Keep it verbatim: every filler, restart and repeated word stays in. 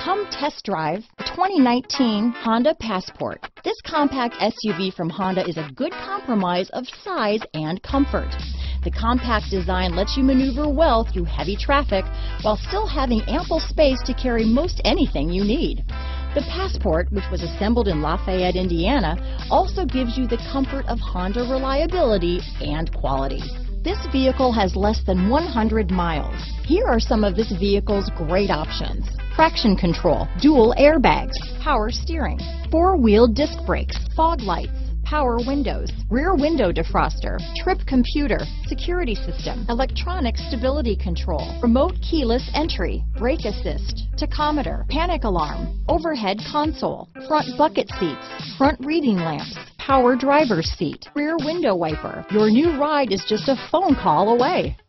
Come test drive the twenty nineteen Honda Passport. This compact S U V from Honda is a good compromise of size and comfort. The compact design lets you maneuver well through heavy traffic while still having ample space to carry most anything you need. The Passport, which was assembled in Lafayette, Indiana, also gives you the comfort of Honda reliability and quality. This vehicle has less than one hundred miles. Here are some of this vehicle's great options: traction control, dual airbags, power steering, four-wheel disc brakes, fog lights, power windows, rear window defroster, trip computer, security system, electronic stability control, remote keyless entry, brake assist, tachometer, panic alarm, overhead console, front bucket seats, front reading lamps, power driver's seat, rear window wiper. Your new ride is just a phone call away.